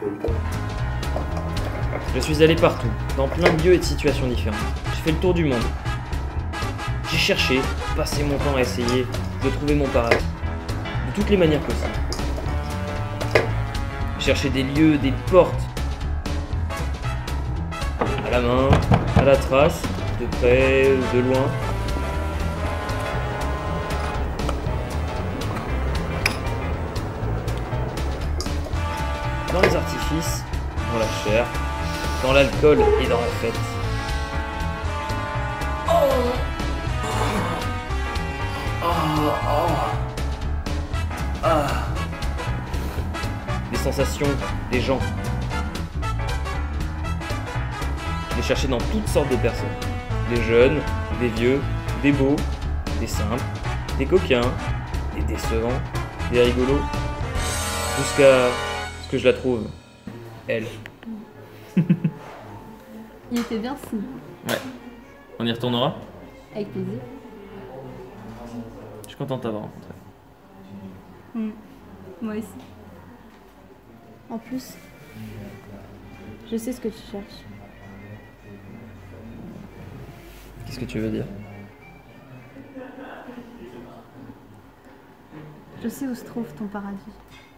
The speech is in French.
Je suis allé partout, dans plein de lieux et de situations différentes. J'ai fait le tour du monde. J'ai cherché, passé mon temps à essayer de trouver mon paradis. De toutes les manières possibles. J'ai cherché des lieux, des portes. À la main, à la trace, de près, de loin. Dans les artifices, dans la chair, dans l'alcool et dans la fête. Des sensations, des gens. Je l'ai cherché dans toutes sortes de personnes. Des jeunes, des vieux, des beaux, des simples, des coquins, des décevants, des rigolos. Jusqu'à ce que je la trouve, elle. Il était bien fou. Ouais. On y retournera? Avec plaisir. Je suis content de t'avoir rencontré. Moi aussi. En plus, je sais ce que tu cherches. Qu'est-ce que tu veux dire? Je sais où se trouve ton paradis.